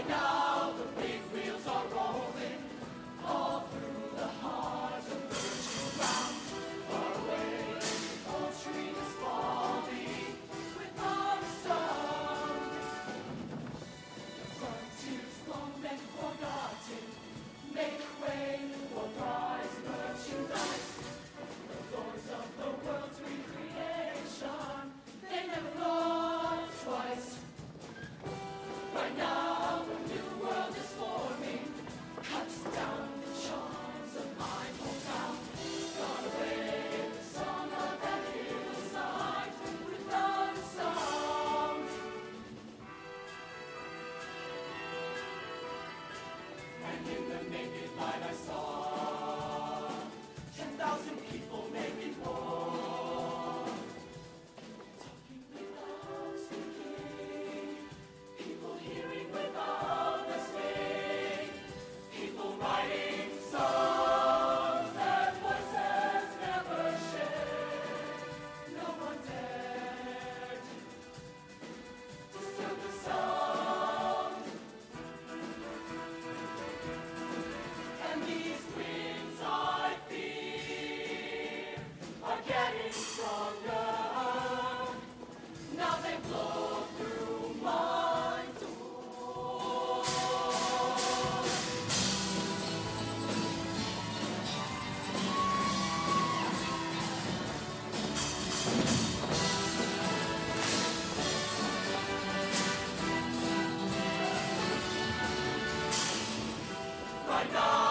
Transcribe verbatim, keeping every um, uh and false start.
Right now the big wheels are rolling all through the heart of virgin ground. Far away, the old tree is falling without a sound. The frontiers long and forgotten make way for prize merchandise. The lords of the world's recreation, they never thought twice. Right now, a new world is forming, cuts down the charms of my hometown. Gone away the song of that hillside without a sound. And in the naked light I saw ten thousand people making war, talking without speaking, people hearing without listening, people writing songs that voices never shared. No one dared disturb the sound. And these winds I fear are getting stronger. Now they blow through my door. Right now